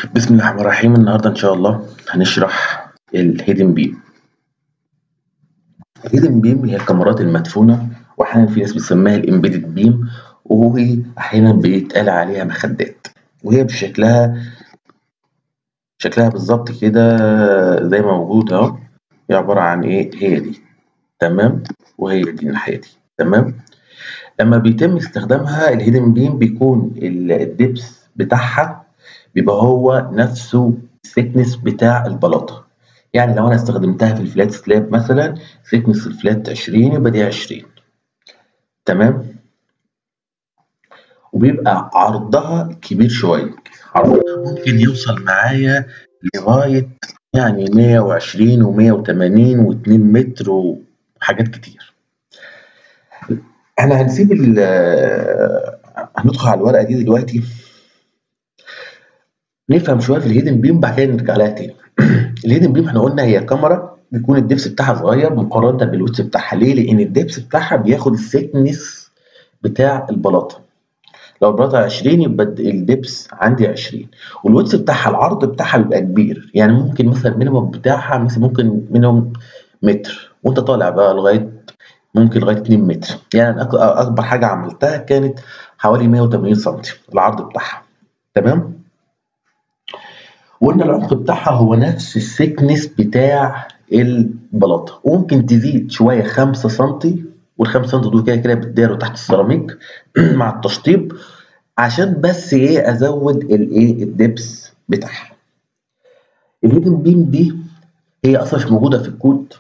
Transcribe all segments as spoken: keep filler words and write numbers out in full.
بسم الله الرحمن الرحيم. النهارده ان شاء الله هنشرح الهيدن بيم. الهيدن بيم هي الكاميرات المدفونه، واحيانا في ناس بتسميها الامبيدد بيم، واحيانا بيتقال عليها مخدات. وهي بشكلها شكلها بالظبط كده زي ما موجود اهو. هي عباره عن ايه؟ هي دي تمام، وهي دي الناحيه دي تمام. لما بيتم استخدامها الهيدن بيم بيكون الدبس بتاعها بيبقى هو نفسه الثيكنس بتاع البلاطه. يعني لو انا استخدمتها في الفلات سلاب مثلا، ثيكنس الفلات عشرين يبقى دي عشرين تمام. وبيبقى عرضها كبير شويه، عرضها ممكن يوصل معايا لغايه يعني مية وعشرين ومية وتمانين واتنين متر وحاجات كتير. احنا هنسيب ال هندخل على الورقه دي دلوقتي، نفهم شويه في الهيدن بيم بعد كده نرجع لها تاني. الهيدن بيم احنا قلنا هي كاميرا بيكون الدبس بتاعها صغير مقارنه بالويتس بتاعها. ليه؟ لان الدبس بتاعها بياخد الثيكنس بتاع البلاطه. لو البلاطه عشرين يبقى الدبس عندي عشرين، والويتس بتاعها العرض بتاعها بيبقى كبير. يعني ممكن مثلا المينيمم بتاعها مثلا ممكن مينيمم متر، وانت طالع بقى لغايه ممكن لغايه اتنين متر. يعني اكبر حاجه عملتها كانت حوالي مية وتمانين سم العرض بتاعها تمام. وقلنا العمق بتاعها هو نفس الثيكنس بتاع البلاطه، وممكن تزيد شويه خمسة سم، وال5 سم دول كده كده بتداروا تحت السيراميك مع التشطيب، عشان بس ايه ازود الايه الدبس بتاعها. الهيدن بيم دي هي اصلا مش موجوده في الكود،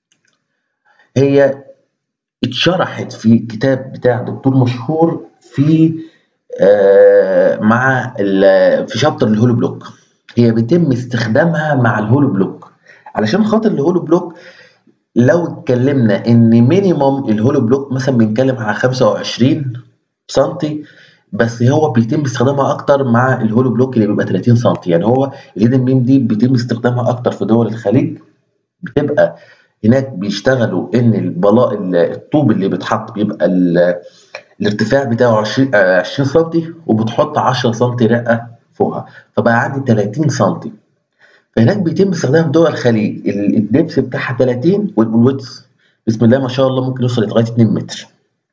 هي اتشرحت في كتاب بتاع دكتور مشهور في آه مع في شابتر الهولو بلوك. هي بيتم استخدامها مع الهولو بلوك علشان خاطر الهولو بلوك. لو اتكلمنا ان مينيموم الهولو بلوك مثلا بنتكلم على خمسة وعشرين سم، بس هو بيتم استخدامها اكتر مع الهولو بلوك اللي بيبقى تلاتين سم. يعني هو الهيدن بيم دي بيتم استخدامها اكتر في دول الخليج، بتبقى هناك بيشتغلوا ان البلاء الطوب اللي بيتحط بيبقى الارتفاع بتاعه عشرين عشرين سم، وبتحط عشرة سم رقه فوقها، فبقى عندي تلاتين سم. فهناك بيتم استخدام دول الخليج الدبس بتاعها تلاتين، والويدث بسم الله ما شاء الله ممكن يوصل لغايه اتنين متر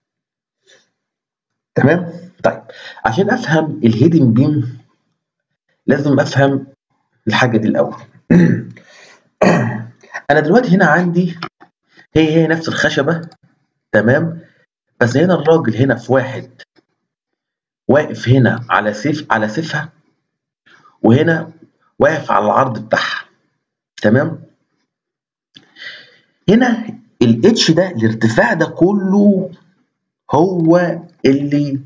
تمام. طيب عشان افهم الهيدن بيم لازم افهم الحاجه دي الاول. انا دلوقتي هنا عندي هي هي نفس الخشبه تمام، بس هنا الراجل هنا في واحد واقف هنا على سيف على سيفها، وهنا واقف على العرض بتاعها تمام. هنا الاتش ده الارتفاع ده كله هو اللي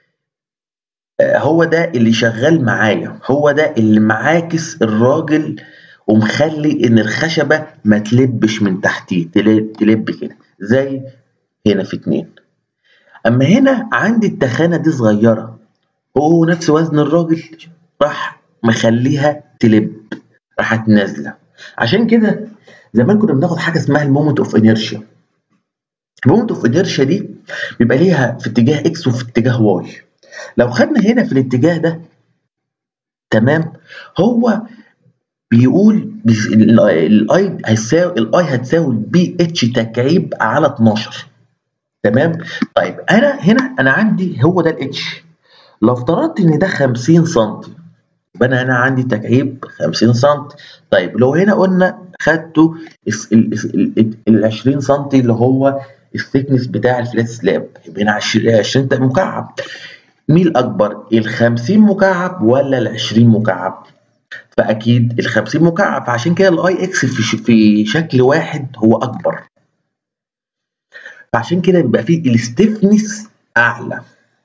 هو ده اللي شغال معايا، هو ده اللي معاكس الراجل ومخلي ان الخشبه ما تلبش من تحتيه، تلب كده زي هنا في اتنين. اما هنا عندي التخانه دي صغيره، هو نفس وزن الراجل راح مخليها تلب، راحت نازله. عشان كده زمان كنا بناخد حاجه اسمها المومنت اوف انيرشيا. المومنت اوف انيرشيا دي بيبقى ليها في اتجاه اكس وفي اتجاه واي. لو خدنا هنا في الاتجاه ده تمام، هو بيقول الاي هيساوي الاي هتساوي البي اتش تكعيب على اتناشر تمام. طيب انا هنا انا عندي هو ده الاتش، لو افترضت ان ده خمسين سم يبقى انا هنا عندي تكعيب خمسين سم. طيب لو هنا قلنا خدته ال عشرين سم اللي هو الثيكنس بتاع الفلات سلاب، يبقى هنا عشرين مكعب. مين الاكبر، ال خمسين مكعب ولا ال عشرين مكعب؟ فاكيد ال خمسين مكعب، فعشان كده الاي اكس في في شكل واحد هو اكبر، فعشان كده بيبقى فيه الستيفنس اعلى.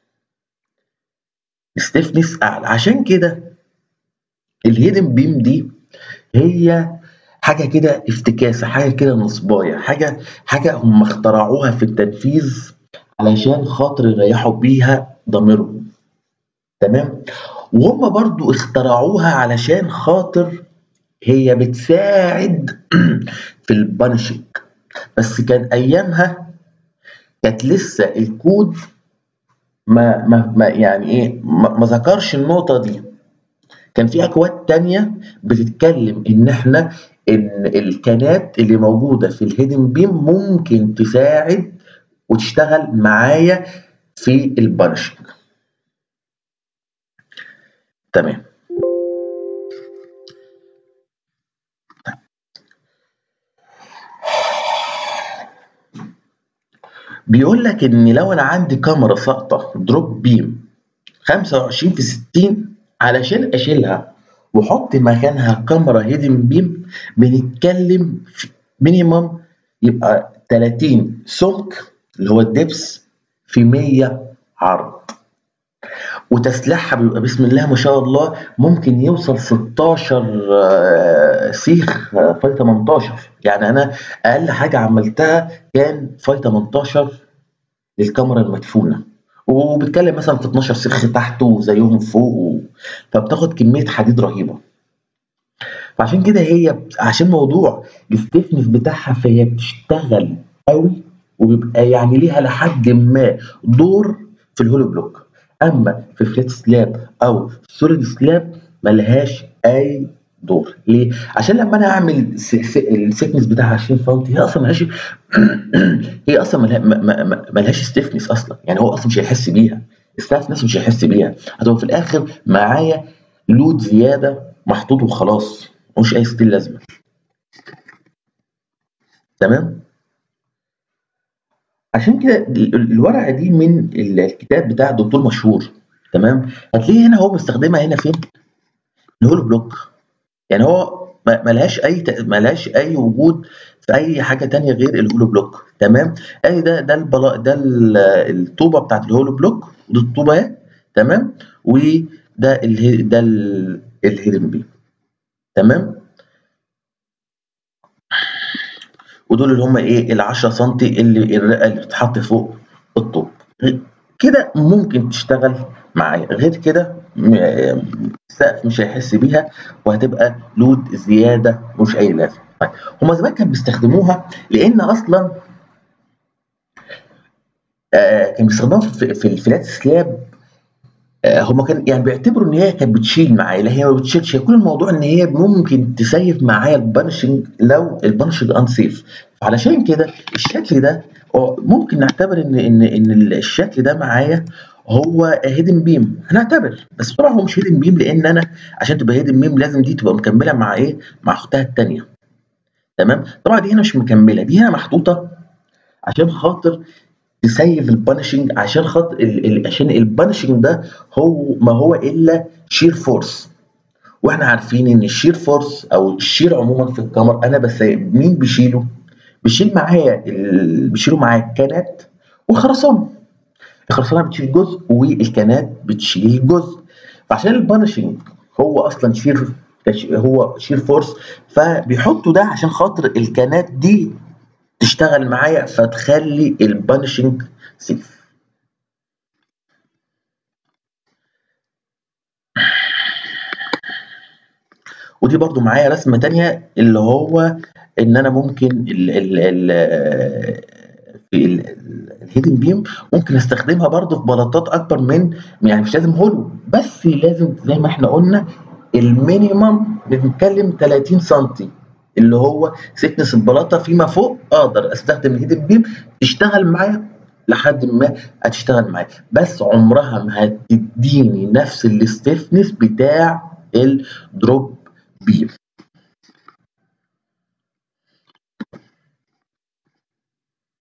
الستيفنس اعلى عشان كده الهيدن بيم دي هي حاجه كده افتكاسه، حاجه كده نصبايه، حاجه حاجه هم اخترعوها في التنفيذ علشان خاطر يريحوا بيها ضميرهم تمام. وهم برضو اخترعوها علشان خاطر هي بتساعد في البانشنج، بس كان ايامها كانت لسه الكود ما ما, ما يعني ايه ما, ما ذكرش النقطه دي. كان في اكواد تانية بتتكلم ان احنا ان الكانات اللي موجوده في الهيدن بيم ممكن تساعد وتشتغل معايا في البانشنج. تمام. بيقول لك ان لو انا عندي كاميرا ساقطه دروب بيم خمسة وعشرين في ستين، علشان اشيلها واحط مكانها كاميرا هيدن بيم بنتكلم في مينيمم يبقى تلاتين سمك اللي هو الدبس في مية عرض، وتسليحها بيبقى بسم الله ما شاء الله ممكن يوصل ستاشر آه، سيخ آه، فاي تمنتاشر. يعني انا اقل حاجه عملتها كان فاي تمنتاشر للكاميرا المدفونه، وبتكلم مثلا في اتناشر سيخ تحت وزيهم فوق و... فبتاخد كميه حديد رهيبه. فعشان كده هي عشان موضوع الستيفنس بتاعها فهي بتشتغل قوي، وبيبقى يعني ليها لحد ما دور في الهولو بلوك. اما في فلات سلاب او سوليد سلاب ملهاش اي دور. ليه؟ عشان لما انا اعمل السيكنس بتاعها عشرين سم هي اصلا ملهاش هي اصلا ملها- م- م- م- ملهاش ستيفنس اصلا، يعني هو اصلا مش هيحس بيها، الستاف نفسه مش هيحس بيها، هتبقى في الاخر معايا لود زياده محطوط وخلاص ملوش اي ستيل لازمه. تمام. عشان كده ال- ال- الورقه دي من ال- الكتاب بتاع الدكتور مشهور. تمام. هتلاقيه هنا هو مستخدمها هنا فين؟ الهولو بلوك. يعني هو ما- ملهاش اي ت- ملهاش اي وجود في اي حاجه تانية غير الهولو بلوك. تمام. ادي ده ده البلا ده ال- الطوبه بتاعت الهولو بلوك، ودي الطوبه اهي. تمام. وده اله... ده ال- الهيدن بيم. تمام. ودول اللي هم ايه ال عشرة سم اللي الرئه اللي بتتحط فوق الطوب. كده ممكن تشتغل معايا، غير كده م- السقف مش هيحس بيها وهتبقى لود زياده مش اي لازمه. طيب هما زمان كانوا بيستخدموها لان اصلا آه كانوا بيستخدموها في, في الفلات سلاب. آه هما كان يعني بيعتبروا ان هي كانت بتشيل معايا، لا هي ما بتشيلش، هي كل الموضوع ان هي ممكن تسيف معايا البانشنج لو البانشنج انسيف. فعلشان كده الشكل ده آه، ممكن نعتبر ان ان ان الشكل ده معايا هو هيدن بيم، هنعتبر. بس طبعا هو مش هيدن بيم، لان انا عشان تبقى هيدن بيم لازم دي تبقى مكمله مع ايه؟ مع اختها الثانيه. تمام. طبعا دي هنا مش مكمله، دي هنا محطوطه عشان خاطر تسيف البانشنج، عشان خاطر ال- ال- عشان البانشنج ده هو ما هو الا شير فورس. واحنا عارفين ان الشير فورس او الشير عموما في الكاميرا انا بس مين بيشيله؟ بيشيل معايا ال... بيشيلوا معايا الكانات والخرسانه. الخرسانه بتشيل جزء والكانات بتشيل جزء. فعشان البانشنج هو اصلا شير هو شير فورس، فبيحطوا ده عشان خاطر الكانات دي تشتغل معايا فتخلي البانشنج سيف. ودي برضو معايا رسمة تانية اللي هو ان انا ممكن ال ال ال في الهيدن بيم ممكن استخدمها برضو في بلاطات اكبر من، يعني مش لازم هولو، بس لازم زي ما احنا قلنا المينيمم بنتكلم تلاتين سم اللي هو سكنس البلاطه فيما فوق، اقدر استخدم الهيدن بيم تشتغل معايا لحد ما هتشتغل معايا، بس عمرها ما هتديني نفس الاستفنس بتاع الدروب بيم.